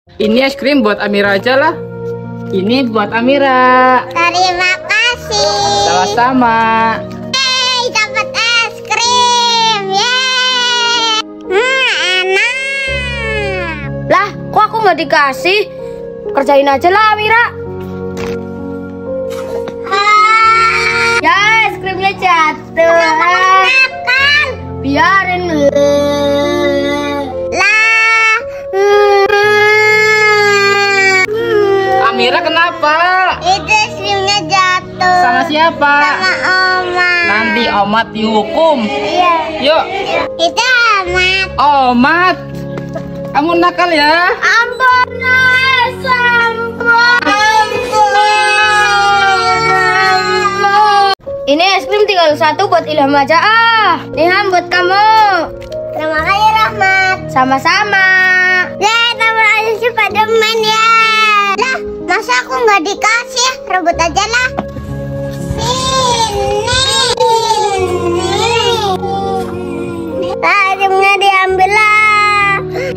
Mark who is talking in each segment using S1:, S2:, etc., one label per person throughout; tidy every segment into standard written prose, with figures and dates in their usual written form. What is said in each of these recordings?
S1: Ini es krim buat Amira aja lah. Ini buat Amira.
S2: Terima kasih.
S1: Sama-sama.
S2: Yeay, dapat es krim. Yeay. Enak.
S3: Lah, kok aku nggak dikasih? Kerjain aja lah, Amira. Ya, es krimnya jatuh.
S2: Makan.
S3: Biarin.
S1: Amira kenapa?
S2: Itu es krimnya jatuh.
S1: Sama siapa?
S2: Sama Oma.
S1: Nanti Omat dihukum.
S2: Iya.
S1: Yuk.
S2: Itu Omat.
S1: Omat. Kamu nakal ya?
S2: Ampun,
S3: Ini es krim tinggal satu buat Ilham aja ah. Ilham buat kamu.
S2: Terima kasih Rahmat.
S3: Sama-sama.
S2: Yeay, tambah aja Spiderman ya. Lah, masa aku nggak dikasih? Rebut aja lah. Lah, akhirnya diambil lah.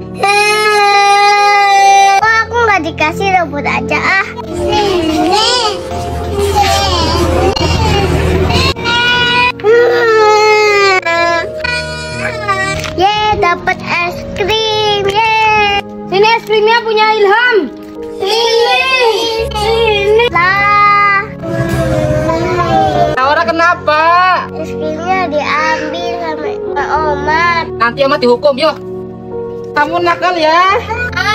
S2: Kok aku nggak dikasih, rebut aja ah. Yeay, dapat es krim. Yeay.
S3: Sini es krimnya punya Ilham.
S2: Ini lah.
S1: Laura kenapa?
S2: Es krimnya diambil sama Omat.
S1: Nanti Omat dihukum. Yuk. Kamu nakal ya?